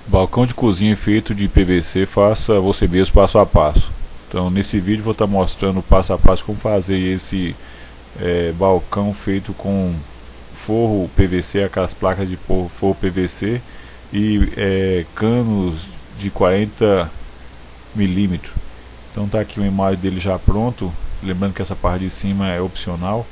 Balcão de cozinha feito de PVC, faça você mesmo passo a passo. Então nesse vídeo vou estar mostrando passo a passo como fazer esse balcão feito com forro PVC, aquelas placas de forro PVC e canos de 40 milímetros. Então tá aqui uma imagem dele já pronto, lembrando que essa parte de cima é opcional.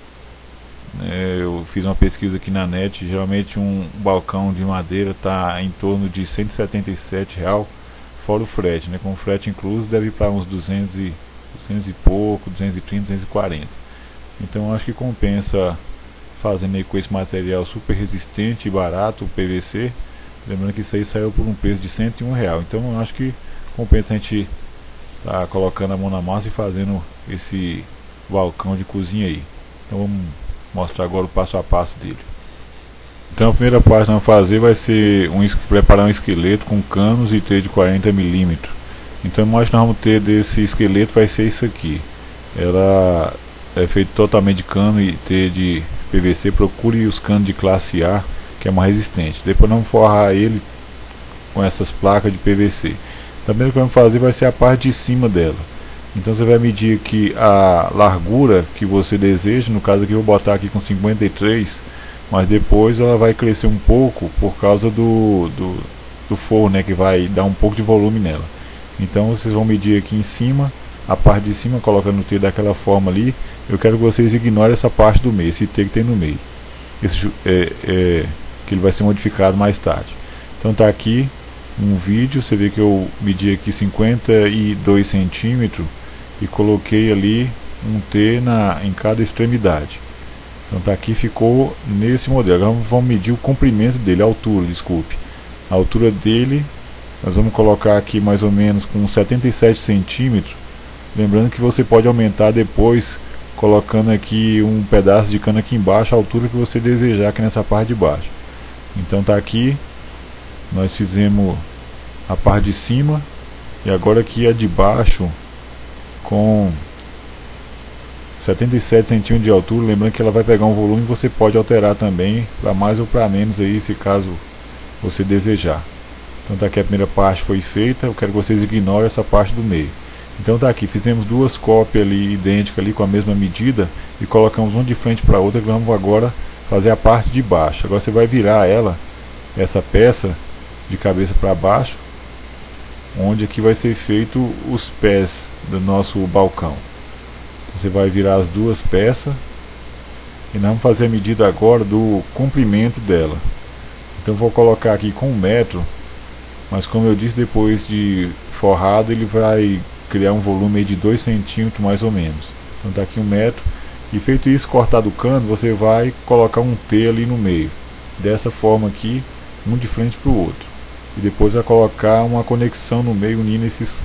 Eu fiz uma pesquisa aqui na net, geralmente um balcão de madeira está em torno de R$177, fora o frete, né? Com o frete incluso deve ir para uns 200 e pouco, 230, 240. Então acho que compensa fazendo aí com esse material super resistente e barato, o PVC. Lembrando que isso aí saiu por um preço de R$101, então acho que compensa a gente tá colocando a mão na massa e fazendo esse balcão de cozinha aí. Então vamos mostrar agora o passo a passo dele. Então a primeira parte que nós vamos fazer vai ser preparar um esqueleto com canos e T de 40 milímetros. Então a imagem que nós vamos ter desse esqueleto vai ser isso aqui. Ela é feita totalmente de cano e T de PVC. Procure os canos de classe A, que é mais resistente. Depois nós vamos forrar ele com essas placas de PVC. Também o que vamos fazer vai ser a parte de cima dela. Então você vai medir aqui a largura que você deseja. No caso aqui eu vou botar aqui com 53, mas depois ela vai crescer um pouco por causa do forro, né, que vai dar um pouco de volume nela. Então vocês vão medir aqui em cima, a parte de cima, colocando o T daquela forma ali. Eu quero que vocês ignorem essa parte do meio, esse T que tem no meio, que ele vai ser modificado mais tarde. Então tá aqui um vídeo, você vê que eu medi aqui 52 centímetros e coloquei ali um T em cada extremidade. Então tá aqui, ficou nesse modelo. Agora vamos medir o comprimento dele, a altura, desculpe. A altura dele nós vamos colocar aqui mais ou menos com 77 centímetros. Lembrando que você pode aumentar depois colocando aqui um pedaço de cano aqui embaixo, a altura que você desejar aqui nessa parte de baixo. Então tá aqui, nós fizemos a parte de cima e agora aqui a de baixo com 77 centímetros de altura. Lembrando que ela vai pegar um volume, você pode alterar também para mais ou para menos aí, se caso você desejar. Então tá aqui, a primeira parte foi feita. Eu quero que vocês ignorem essa parte do meio. Então tá aqui, fizemos duas cópias ali idênticas ali com a mesma medida e colocamos uma de frente para a outra. Vamos agora fazer a parte de baixo. Agora você vai virar essa peça de cabeça para baixo, onde aqui vai ser feito os pés do nosso balcão. Então você vai virar as duas peças e nós vamos fazer a medida agora do comprimento dela. Então vou colocar aqui com 1 metro, mas como eu disse, depois de forrado ele vai criar um volume de 2 centímetros mais ou menos. Então tá aqui 1 metro, e feito isso, cortado o cano, você vai colocar um T ali no meio, dessa forma aqui, um de frente para o outro. E depois vai colocar uma conexão no meio unindo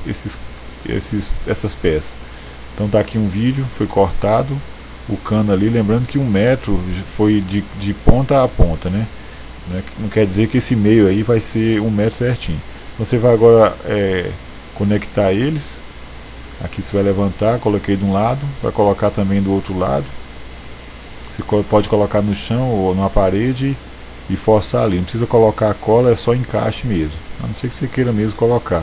essas peças. Então tá aqui um vídeo, foi cortado o cano ali, lembrando que 1 metro foi de ponta a ponta, né? Não quer dizer que esse meio aí vai ser 1 metro certinho. Você vai agora conectar eles. Aqui você vai levantar, coloquei de um lado, vai colocar também do outro lado. Você pode colocar no chão ou na parede e forçar ali, não precisa colocar a cola, é só encaixe mesmo, a não ser que você queira mesmo colocar.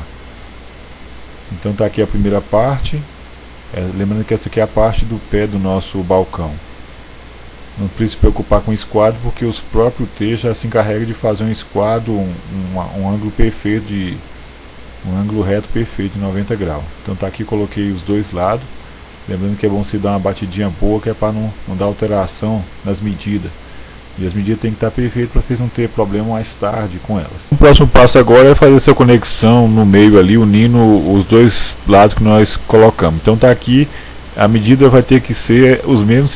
Então tá aqui a primeira parte, lembrando que essa aqui é a parte do pé do nosso balcão. Não precisa se preocupar com esquadro, porque os próprios T já se encarregam de fazer um esquadro, um ângulo perfeito, um ângulo reto perfeito de 90 graus. Então tá aqui, coloquei os dois lados, lembrando que é bom você dar uma batidinha boa, que é para não dar alteração nas medidas. E as medidas têm que estar perfeitas para vocês não terem problema mais tarde com elas. O próximo passo agora é fazer essa conexão no meio ali, unindo os dois lados que nós colocamos. Então tá aqui, a medida vai ter que ser os mesmos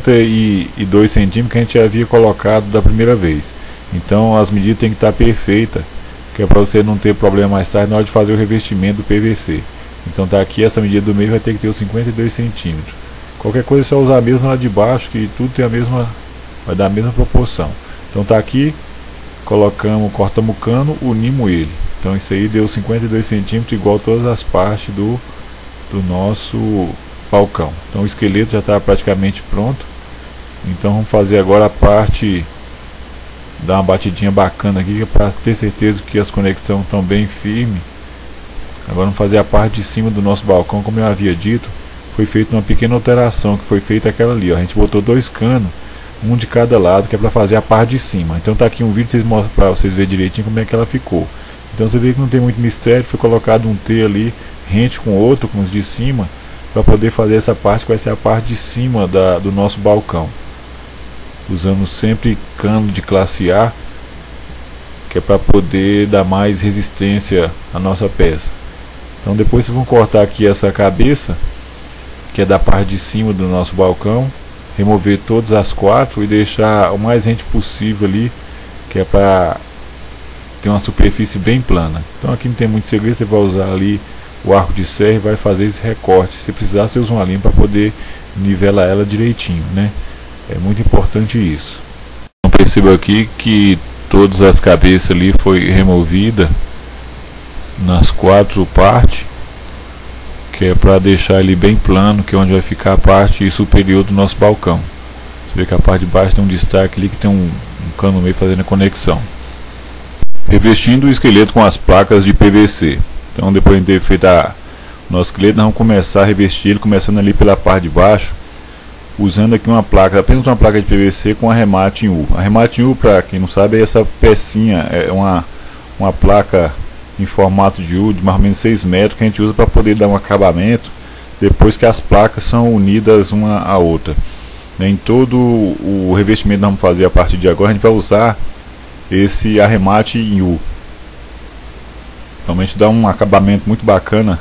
52 centímetros que a gente já havia colocado da primeira vez. Então as medidas têm que estar perfeitas, que é para você não ter problema mais tarde na hora de fazer o revestimento do PVC. Então tá aqui, essa medida do meio vai ter que ter os 52 centímetros. Qualquer coisa é só usar a mesma lá de baixo, que tudo tem a mesma, vai dar a mesma proporção. Então tá aqui, cortamos o cano, unimos ele. Então isso aí deu 52 centímetros, igual todas as partes do nosso balcão. Então o esqueleto já está praticamente pronto. Então vamos fazer agora a parte dar uma batidinha bacana aqui para ter certeza que as conexões estão bem firmes. Agora vamos fazer a parte de cima do nosso balcão. Como eu havia dito, foi feita uma pequena alteração, que foi feita aquela ali, ó. A gente botou 2 canos, um de cada lado, que é para fazer a parte de cima. Então tá aqui um vídeo para vocês verem direitinho como é que ela ficou. Então você vê que não tem muito mistério, foi colocado um T ali, rente com outro, com os de cima, para poder fazer essa parte que vai ser a parte de cima do nosso balcão. Usando sempre cano de classe A, que é para poder dar mais resistência à nossa peça. Então depois vocês vão cortar aqui essa cabeça, que é da parte de cima do nosso balcão, remover todas as 4 e deixar o mais rente possível ali, que é para ter uma superfície bem plana. Então aqui não tem muito segredo, você vai usar ali o arco de serra e vai fazer esse recorte. Se precisar, você usa uma linha para poder nivelar ela direitinho, né? É muito importante isso. Então perceba aqui que todas as cabeças ali foi removida nas 4 partes, que é para deixar ele bem plano, que é onde vai ficar a parte superior do nosso balcão. Você vê que a parte de baixo tem um destaque ali, que tem um cano no meio fazendo a conexão. Revestindo o esqueleto com as placas de PVC. Então depois de ter feito o nosso esqueleto, nós vamos começar a revestir ele, começando ali pela parte de baixo, usando aqui uma placa, apenas uma placa de PVC com arremate em U. Arremate em U, para quem não sabe, é essa pecinha, é uma placa em formato de U de mais ou menos 6 metros, que a gente usa para poder dar um acabamento depois que as placas são unidas uma à outra. Em todo o revestimento que nós vamos fazer a partir de agora, a gente vai usar esse arremate em U. Realmente dá um acabamento muito bacana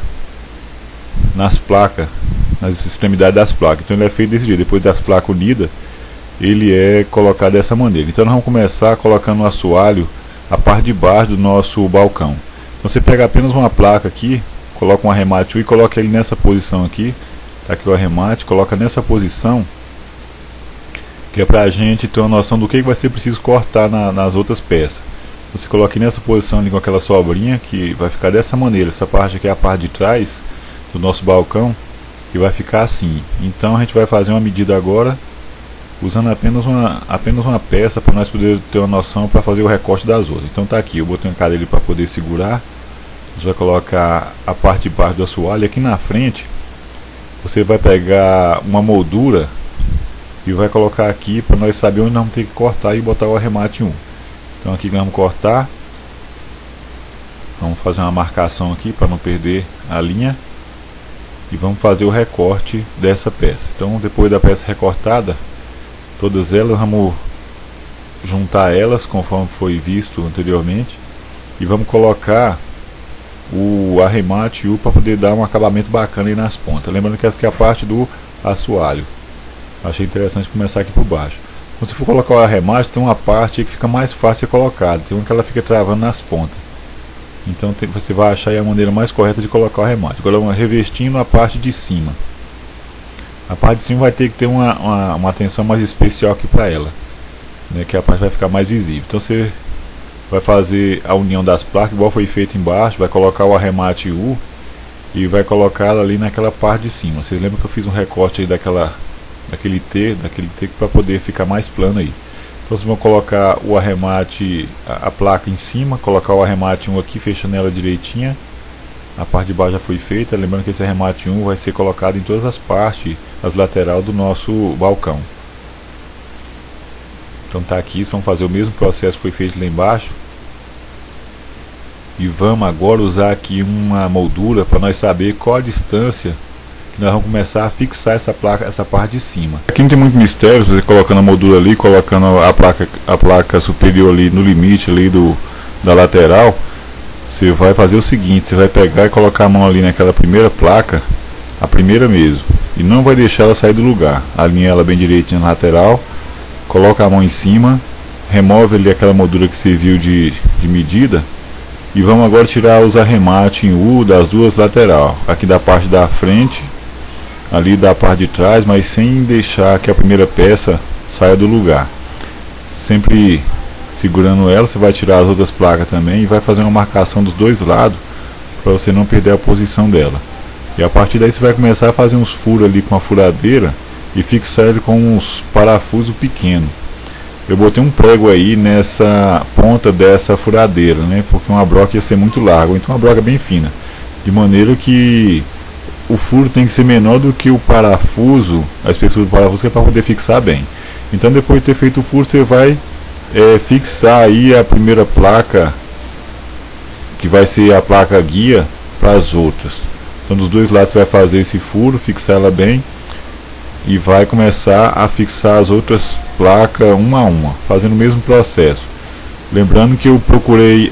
nas placas, nas extremidades das placas. Então ele é feito desse jeito, depois das placas unidas, ele é colocado dessa maneira. Então nós vamos começar colocando o assoalho a parte de baixo do nosso balcão. Então você pega apenas uma placa aqui, coloca um arremate U e coloca ele nessa posição aqui. Tá aqui o arremate, coloca nessa posição, que é para a gente ter uma noção do que vai ser preciso cortar nas outras peças. Você coloca aqui nessa posição ali com aquela sobrinha, que vai ficar dessa maneira. Essa parte aqui é a parte de trás do nosso balcão, que vai ficar assim. Então a gente vai fazer uma medida agora, usando apenas uma peça, para nós poder ter uma noção para fazer o recorte das outras. Então tá aqui, eu botei uma cadeira para poder segurar. Você vai colocar a parte de baixo do assoalho. Aqui na frente você vai pegar uma moldura e vai colocar aqui para nós saber onde nós vamos ter que cortar e botar o arremate 1. Então aqui nós vamos cortar, vamos fazer uma marcação aqui para não perder a linha e vamos fazer o recorte dessa peça. Então depois da peça recortada, todas elas, vamos juntar elas conforme foi visto anteriormente e vamos colocar o arremate U para poder dar um acabamento bacana aí nas pontas. Lembrando que essa aqui é a parte do assoalho. Achei interessante começar aqui por baixo. Quando você for colocar o arremate, tem uma parte que fica mais fácil de colocar, tem uma que ela fica travando nas pontas. Então você vai achar aí a maneira mais correta de colocar o arremate. Agora revestindo a parte de cima. A parte de cima vai ter que ter uma atenção mais especial aqui para ela, né, que a parte vai ficar mais visível. Então você vai fazer a união das placas, igual foi feito embaixo, vai colocar o arremate U e vai colocar ela ali naquela parte de cima. Vocês lembram que eu fiz um recorte aí daquele T para poder ficar mais plano aí. Então vocês vão colocar o arremate, a placa em cima, colocar o arremate 1 aqui, fechando ela direitinha. A parte de baixo já foi feita, lembrando que esse arremate 1 vai ser colocado em todas as partes, as laterais do nosso balcão. Então tá aqui, vamos fazer o mesmo processo que foi feito lá embaixo. E vamos agora usar aqui uma moldura para nós saber qual a distância que nós vamos começar a fixar essa placa, essa parte de cima. Aqui não tem muito mistério, você colocando a moldura ali, colocando a placa superior ali no limite ali da lateral. Você vai fazer o seguinte, você vai pegar e colocar a mão ali naquela primeira placa, a primeira mesmo, e não vai deixar ela sair do lugar. Alinha ela bem direitinho na lateral, coloca a mão em cima, remove ali aquela moldura que você viu de medida, e vamos agora tirar os arremates em U das duas laterais, aqui da parte da frente, ali da parte de trás, mas sem deixar que a primeira peça saia do lugar. Sempre segurando ela, você vai tirar as outras placas também e vai fazer uma marcação dos dois lados para você não perder a posição dela. E a partir daí você vai começar a fazer uns furos ali com a furadeira e fixar ele com uns parafusos pequenos. eu botei um prego aí nessa ponta dessa furadeira, né? Porque uma broca ia ser muito larga, então uma broca bem fina, de maneira que o furo tem que ser menor do que o parafuso, a espessura do parafuso, que é para poder fixar bem. Então depois de ter feito o furo, você vai fixar aí a primeira placa, que vai ser a placa guia para as outras. Então dos dois lados você vai fazer esse furo, fixar ela bem, e vai começar a fixar as outras placas uma a uma, fazendo o mesmo processo. Lembrando que eu procurei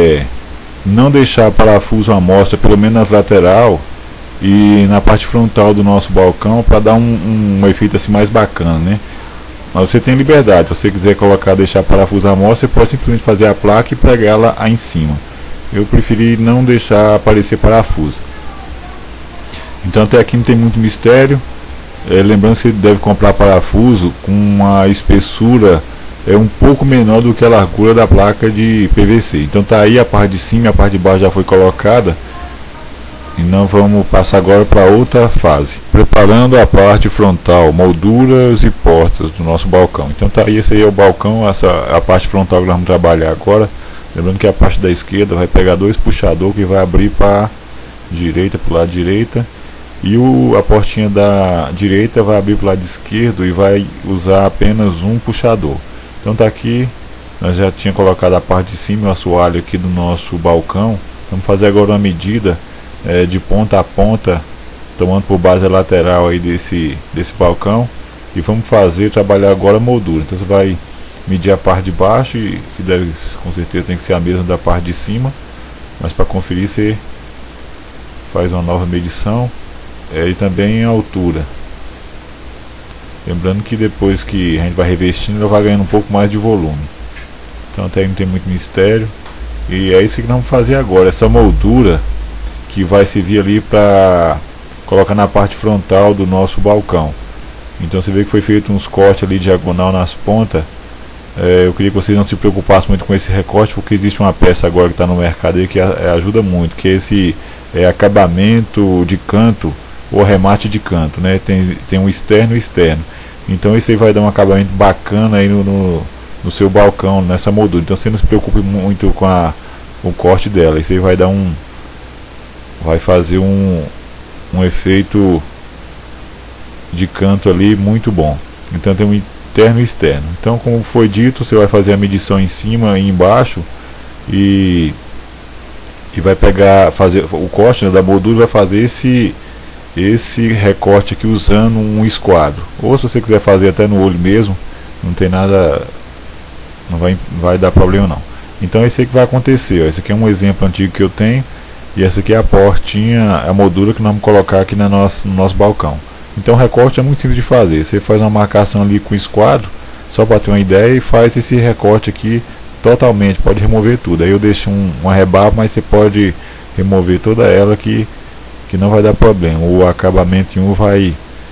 não deixar parafuso à mostra, pelo menos nas lateral e na parte frontal do nosso balcão, para dar um efeito assim mais bacana, né? Mas você tem liberdade, se você quiser deixar parafuso à mostra, você pode simplesmente fazer a placa e pregar ela aí em cima. Eu preferi não deixar aparecer parafuso. Então até aqui não tem muito mistério. Lembrando que você deve comprar parafuso com uma espessura um pouco menor do que a largura da placa de PVC. Então tá aí a parte de cima e a parte de baixo já foi colocada. E nós vamos passar agora para outra fase, preparando a parte frontal, molduras e portas do nosso balcão. Então tá aí, esse aí é o balcão, essa a parte frontal que nós vamos trabalhar agora. Lembrando que a parte da esquerda vai pegar dois puxadores que vai abrir para direita, para o lado direita, e a portinha da direita vai abrir para o lado esquerdo e vai usar apenas um puxador. Então tá aqui, nós já tinha colocado a parte de cima, o assoalho aqui do nosso balcão. Vamos fazer agora uma medida de ponta a ponta, tomando por base a lateral aí desse balcão, e vamos trabalhar agora a moldura. Então você vai medir a parte de baixo, que deve, com certeza tem que ser a mesma da parte de cima, mas para conferir você faz uma nova medição, e também a altura. Lembrando que depois que a gente vai revestindo, ela vai ganhando um pouco mais de volume. Então até aí não tem muito mistério, e é isso que nós vamos fazer agora, essa moldura que vai servir ali para colocar na parte frontal do nosso balcão. Então você vê que foi feito uns cortes ali diagonal nas pontas. Eu queria que vocês não se preocupassem muito com esse recorte, porque existe uma peça agora que está no mercado aí que ajuda muito, que é esse acabamento de canto ou remate de canto, né? Tem um externo e externo. Então esse aí vai dar um acabamento bacana aí no seu balcão, nessa moldura. Então você não se preocupe muito com o corte dela. Esse aí vai fazer um efeito de canto ali muito bom. Então tem um interno e externo. Então, como foi dito, você vai fazer a medição em cima e embaixo e vai fazer o corte, né, da moldura, vai fazer esse recorte aqui usando um esquadro. Ou se você quiser fazer até no olho mesmo, não tem nada, não vai dar problema não. Então esse aí que vai acontecer, ó. Esse aqui é um exemplo antigo que eu tenho, e essa aqui é a portinha, a moldura que nós vamos colocar aqui no nosso balcão. Então o recorte é muito simples de fazer. Você faz uma marcação ali com o esquadro, só para ter uma ideia, e faz esse recorte aqui totalmente, pode remover tudo. Aí eu deixo uma rebarba, mas você pode remover toda ela que não vai dar problema. O acabamento em U vai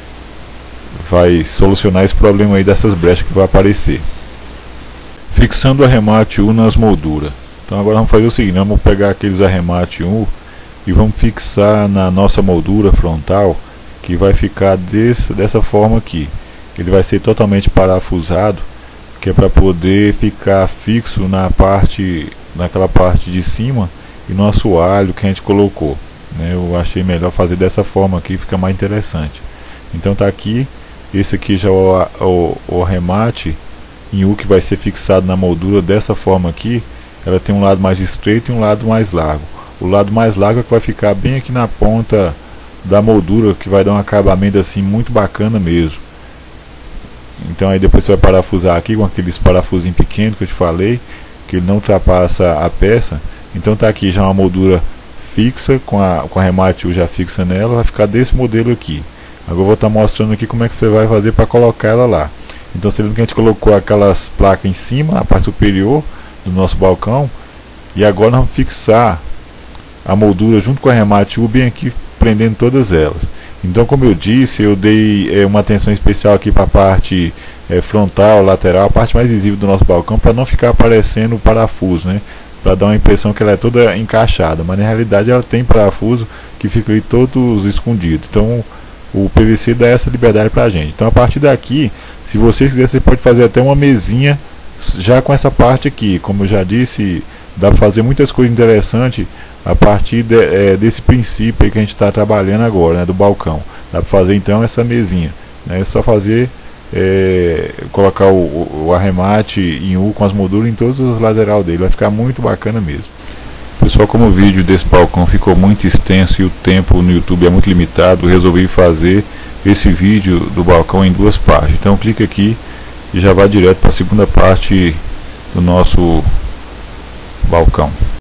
solucionar esse problema aí dessas brechas que vai aparecer. Fixando o arremate U nas molduras. Então agora vamos fazer o seguinte, vamos pegar aqueles arremate U e vamos fixar na nossa moldura frontal, que vai ficar dessa forma aqui. Ele vai ser totalmente parafusado, que é para poder ficar fixo naquela parte de cima e no assoalho que a gente colocou, né? Eu achei melhor fazer dessa forma aqui, fica mais interessante. Então tá aqui, esse aqui já é o arremate em U, que vai ser fixado na moldura dessa forma aqui. Ela tem um lado mais estreito e um lado mais largo. O lado mais largo é que vai ficar bem aqui na ponta da moldura, que vai dar um acabamento assim muito bacana mesmo. Então aí depois você vai parafusar aqui com aqueles parafusinhos pequenos que eu te falei, que ele não ultrapassa a peça. Então tá aqui já uma moldura fixa, com a remate já fixa nela, vai ficar desse modelo aqui. Agora eu vou estar mostrando aqui como é que você vai fazer para colocar ela lá. Então você lembra que a gente colocou aquelas placas em cima, na parte superior do nosso balcão, e agora nós vamos fixar a moldura junto com a remate U bem aqui, prendendo todas elas. Então, como eu disse, eu dei uma atenção especial aqui para a parte frontal, lateral, a parte mais visível do nosso balcão, para não ficar aparecendo o parafuso, né? Para dar uma impressão que ela é toda encaixada, mas na realidade ela tem parafuso que fica ali todos escondidos. Então o PVC dá essa liberdade para a gente. Então a partir daqui Se você quiser, você pode fazer até uma mesinha já com essa parte aqui. Como eu já disse, dá para fazer muitas coisas interessantes a partir desse princípio aí que a gente está trabalhando agora, né, do balcão. Dá para fazer então essa mesinha, né, é só fazer, colocar o arremate em U com as molduras em todas as laterais dele, vai ficar muito bacana mesmo. Pessoal, como o vídeo desse balcão ficou muito extenso e o tempo no YouTube é muito limitado, resolvi fazer esse vídeo do balcão em duas partes. Então clica aqui e já vai direto para a segunda parte do nosso balcão.